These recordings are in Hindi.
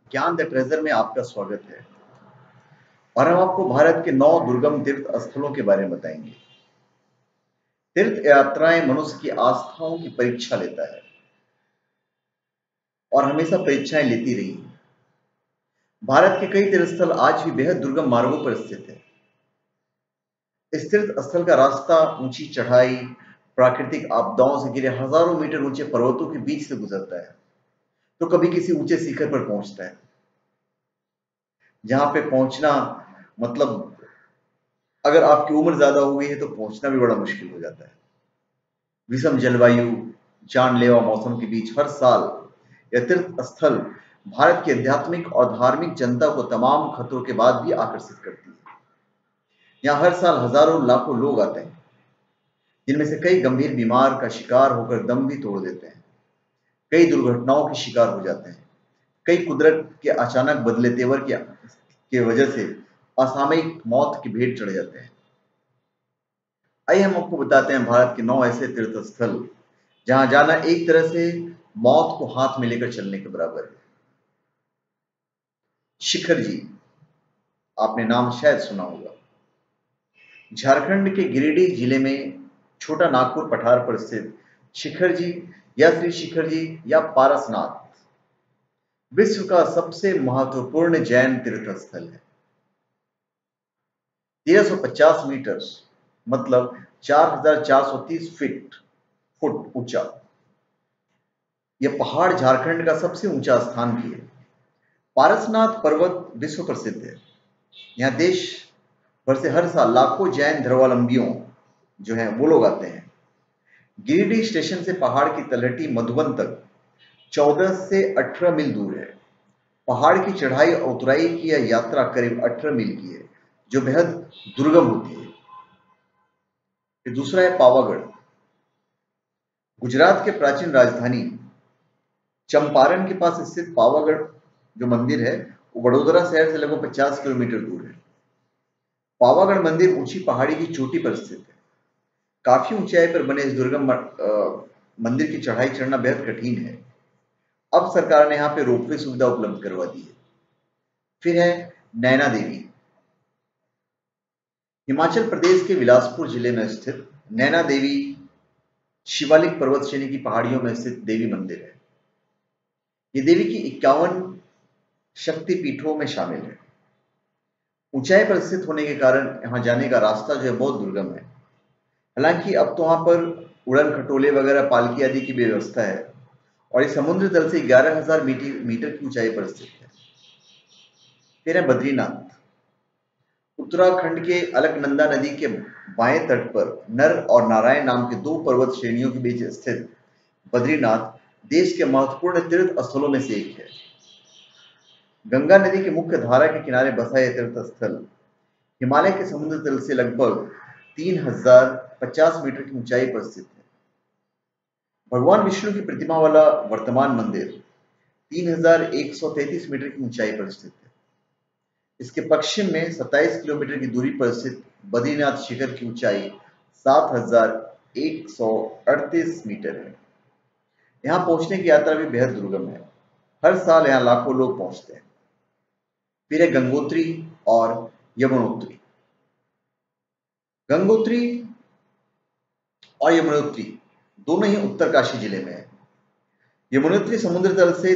ज्ञान द ट्रेजर में आपका स्वागत है। और हम आपको भारत के 9 दुर्गम तीर्थ स्थलों के बारे में बताएंगे। तीर्थ यात्राएं मनुष्य की आस्थाओं की परीक्षा लेता है और हमेशा परीक्षाएं लेती रही हैं। भारत के कई तीर्थ स्थल आज भी बेहद दुर्गम मार्गों पर स्थित है। इस तीर्थ स्थल का रास्ता ऊंची चढ़ाई, प्राकृतिक आपदाओं से घिरे हजारों मीटर ऊंचे पर्वतों के बीच से गुजरता है, तो कभी किसी ऊंचे शिखर पर पहुंचता है, जहां पे पहुंचना मतलब अगर आपकी उम्र ज्यादा हो गई है तो पहुंचना भी बड़ा मुश्किल हो जाता है। विषम जलवायु, जानलेवा मौसम के बीच हर साल यह तीर्थ स्थल भारत की आध्यात्मिक और धार्मिक जनता को तमाम खतरों के बाद भी आकर्षित करती है। यहाँ हर साल हजारों लाखों लोग आते हैं, जिनमें से कई गंभीर बीमार का शिकार होकर दम भी तोड़ देते हैं, कई दुर्घटनाओं के शिकार हो जाते हैं, कई कुदरत के अचानक बदले तेवर के वजह से असामयिक मौत की भेंट चढ़ जाते हैं। आइए हम आपको बताते हैं भारत के 9 ऐसे तीर्थ स्थल जहां जाना एक तरह से मौत को हाथ में लेकर चलने के बराबर है। शिखर जी, आपने नाम शायद सुना होगा। झारखंड के गिरिडीह जिले में छोटा नागपुर पठार पर स्थित शिखर जी या श्री शिखर जी या पारसनाथ विश्व का सबसे महत्वपूर्ण जैन तीर्थ स्थल है। 1350 मीटर मतलब 4430 फुट ऊंचा यह पहाड़ झारखंड का सबसे ऊंचा स्थान भी है। पारसनाथ पर्वत विश्व प्रसिद्ध है। यहाँ देश भर से हर साल लाखों जैन धर्मावलंबियों जो हैं वो लोग आते हैं। गिरिडीह स्टेशन से पहाड़ की तलहटी मधुबन तक 14 से 18 मील दूर है। पहाड़ की चढ़ाई और उतराई की यह यात्रा करीब 18 मील की है, जो बेहद दुर्गम होती है। फिर दूसरा है पावागढ़। गुजरात के प्राचीन राजधानी चंपारण के पास स्थित पावागढ़ जो मंदिर है वो वडोदरा शहर से लगभग 50 किलोमीटर दूर है। पावागढ़ मंदिर ऊंची पहाड़ी की चोटी पर स्थित है। काफी ऊंचाई पर बने इस दुर्गम मंदिर की चढ़ाई चढ़ना बेहद कठिन है। अब सरकार ने यहाँ पे रोपवे सुविधा उपलब्ध करवा दी है। फिर है नैना देवी। हिमाचल प्रदेश के बिलासपुर जिले में स्थित नैना देवी शिवालिक पर्वत श्रेणी की पहाड़ियों में स्थित देवी मंदिर है। ये देवी की 51 शक्ति पीठों में शामिल है। ऊंचाई पर स्थित होने के कारण यहाँ जाने का रास्ता जो है बहुत दुर्गम है। हालांकि अब तो वहां पर उड़न खटोले वगैरह पालकी आदि की व्यवस्था है और ये समुद्र तल से 11,000 मीटर की ऊंचाई पर स्थित है। फिर है बद्रीनाथ। उत्तराखंड के अलकनंदा नदी के बाएं तट पर नर और नारायण नाम के 2 पर्वत श्रेणियों के बीच स्थित बद्रीनाथ देश के महत्वपूर्ण तीर्थ स्थलों में से एक है। गंगा नदी के मुख्य धारा के किनारे बसा यह तीर्थ स्थल हिमालय के समुद्र तल से लगभग 3050 मीटर की ऊंचाई पर स्थित है। भगवान विष्णु की प्रतिमा वाला वर्तमान मंदिर 3133 मीटर की ऊंचाई पर स्थित है। इसके पश्चिम में 27 किलोमीटर की दूरी पर स्थित बद्रीनाथ शिखर की ऊंचाई 7138 मीटर है। यहाँ पहुंचने की यात्रा भी बेहद दुर्गम है। हर साल यहाँ लाखों लोग पहुंचते हैं। फिर है गंगोत्री और यमुनोत्री। गंगोत्री और यमुनोत्री दोनों ही उत्तरकाशी जिले में है। यमुनोत्री समुद्र तल से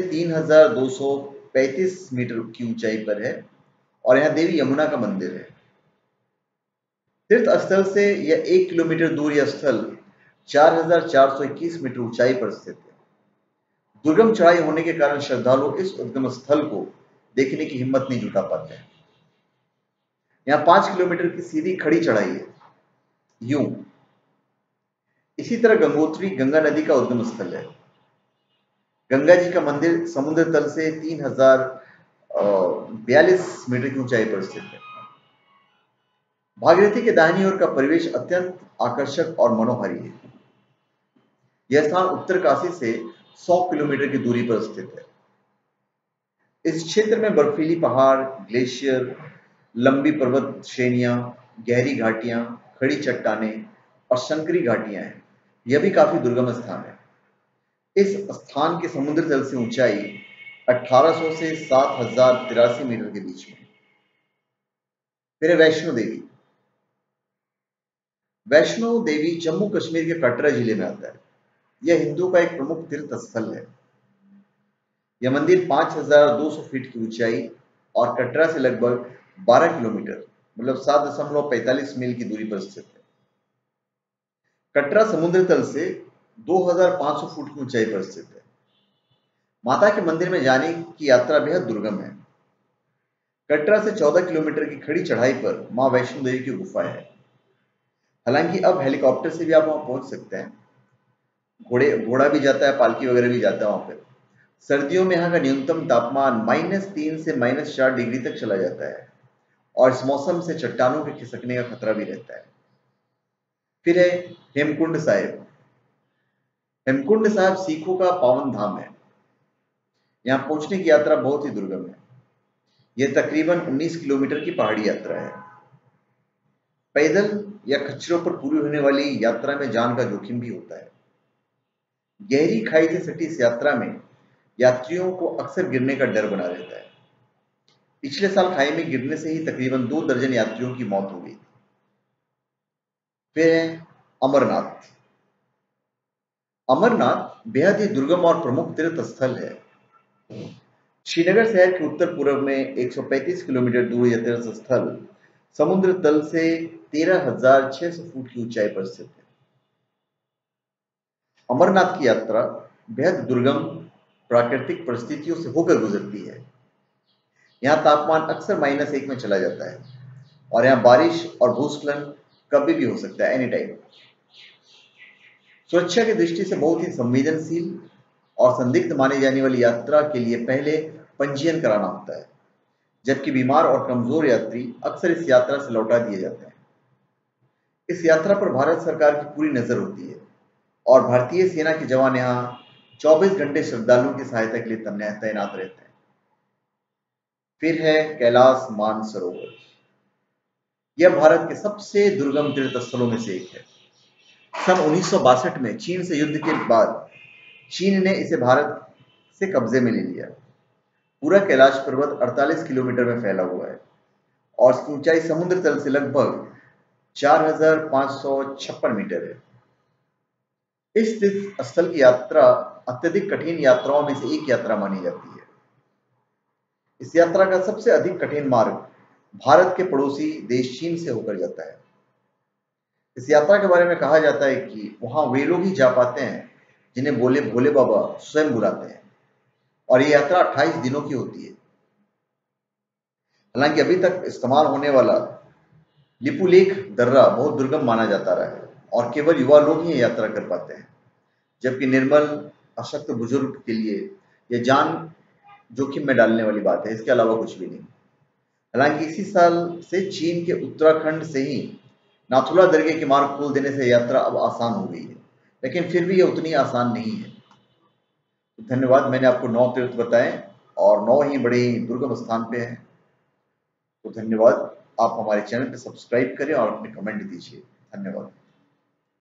3235 मीटर की ऊंचाई पर है और यहाँ देवी यमुना का मंदिर है। तीर्थ स्थल से यह 1 किलोमीटर दूर यह स्थल 4421 मीटर ऊंचाई पर स्थित है। दुर्गम चढ़ाई होने के कारण श्रद्धालु इस उद्गम स्थल को देखने की हिम्मत नहीं जुटा पाते हैं। यहाँ 5 किलोमीटर की सीधी खड़ी चढ़ाई है। यूं इसी तरह गंगोत्री गंगा नदी का उद्गम स्थल है। गंगा जी का मंदिर समुद्र तल से 3042 मीटर की ऊंचाई पर स्थित है। भागीरथी के दाहिनी ओर का परिवेश अत्यंत आकर्षक और मनोहारी है। यह स्थान उत्तरकाशी से 100 किलोमीटर की दूरी पर स्थित है। इस क्षेत्र में बर्फीली पहाड़, ग्लेशियर, लंबी पर्वत श्रेणियां, गहरी घाटियां, खड़ी चट्टानें और संकरी घाटियां हैं। यह भी काफी दुर्गम स्थान है। इस स्थान के समुद्र तल से ऊंचाई 1800 से 7083 मीटर के बीच में। फिर है वैष्णो देवी। वैष्णो देवी जम्मू कश्मीर के कटरा जिले में आता है। यह हिंदुओं का एक प्रमुख तीर्थ स्थल है। यह मंदिर 5200 फीट की ऊंचाई और कटरा से लगभग 12 किलोमीटर मतलब 7.45 मील की दूरी पर स्थित है। कटरा समुद्र तल से 2500 फुट की ऊंचाई पर स्थित है। माता के मंदिर में जाने की यात्रा बेहद दुर्गम है। कटरा से 14 किलोमीटर की खड़ी चढ़ाई पर मां वैष्णो देवी की गुफा है। हालांकि अब हेलीकॉप्टर से भी आप वहां पहुंच सकते हैं। घोड़ा भी जाता है, पालकी वगैरह भी जाता है वहां पर। सर्दियों में यहाँ का न्यूनतम तापमान -3 से -4 डिग्री तक चला जाता है और इस मौसम से चट्टानों के खिसकने का खतरा भी रहता है। फिर है हेमकुंड साहिब। हेमकुंड साहिब सिखों का पावन धाम है। यहाँ पहुंचने की यात्रा बहुत ही दुर्गम है। यह तकरीबन 19 किलोमीटर की पहाड़ी यात्रा है। पैदल या खच्चरों पर पूरी होने वाली यात्रा में जान का जोखिम भी होता है। गहरी खाई से सटी इस यात्रा में यात्रियों को अक्सर गिरने का डर बना रहता है। पिछले साल खाई में गिरने से ही तकरीबन 2 दर्जन यात्रियों की मौत हो गई। फिर है अमरनाथ। अमरनाथ बेहद ही दुर्गम और प्रमुख तीर्थ स्थल है। श्रीनगर शहर के उत्तर पूर्व में 135 किलोमीटर दूर यह तीर्थ स्थल समुद्र तल से 13,600 फुट की ऊंचाई पर स्थित है। अमरनाथ की यात्रा बेहद दुर्गम प्राकृतिक परिस्थितियों से होकर गुजरती है। यहाँ तापमान अक्सर -1 में चला जाता है और यहाँ बारिश और भूस्खलन कभी भी हो सकता है, एनी टाइम। सुरक्षा की दृष्टि से बहुत ही संवेदनशील और संदिग्ध मानी जाने वाली यात्रा के लिए पहले पंजीयन कराना होता है, जबकि बीमार और कमजोर यात्री अक्सर इस यात्रा से लौटा दिए जाते हैं। इस यात्रा पर भारत सरकार की पूरी नजर होती है और भारतीय सेना के जवान यहाँ 24 घंटे श्रद्धालुओं की सहायता के लिए तैनात रहते हैं। फिर है कैलाश मानसरोवर। यह भारत के सबसे दुर्गम तीर्थ स्थलों में से एक है। सन 1962 में चीन से युद्ध के बाद चीन ने इसे भारत से कब्जे में ले लिया। पूरा कैलाश पर्वत 48 किलोमीटर में फैला हुआ है और इसकी ऊंचाई समुद्र तल से लगभग 4,556 मीटर है। इस तीर्थ स्थल की यात्रा अत्यधिक कठिन यात्राओं में से एक यात्रा मानी जाती है। इस यात्रा का सबसे अधिक कठिन मार्ग भारत के पड़ोसी देश चीन से होकर जाता है। इस यात्रा के बारे में कहा जाता है कि वहां वे लोग ही जा पाते हैं जिन्हें भोले बाबा स्वयं बुलाते हैं और ये यात्रा 28 दिनों की होती है। हालांकि अभी तक इस्तेमाल होने वाला लिपुलेख दर्रा बहुत दुर्गम माना जाता रहा है और केवल युवा लोग ही यात्रा कर पाते हैं, जबकि निर्बल अशक्त बुजुर्ग के लिए यह जान जोखिम में डालने वाली बात है, इसके अलावा कुछ भी नहीं। हालांकि इसी साल से चीन के उत्तराखंड से ही नाथुला दर्गे के मार्ग खोल देने से यात्रा अब आसान हो गई है, लेकिन फिर भी यह उतनी आसान नहीं है। तो धन्यवाद, मैंने आपको 9 तीर्थ बताए और 9 ही बड़े ही दुर्गम स्थान पे हैं। तो धन्यवाद, आप हमारे चैनल पे सब्सक्राइब करें और अपने कमेंट दीजिए। धन्यवाद।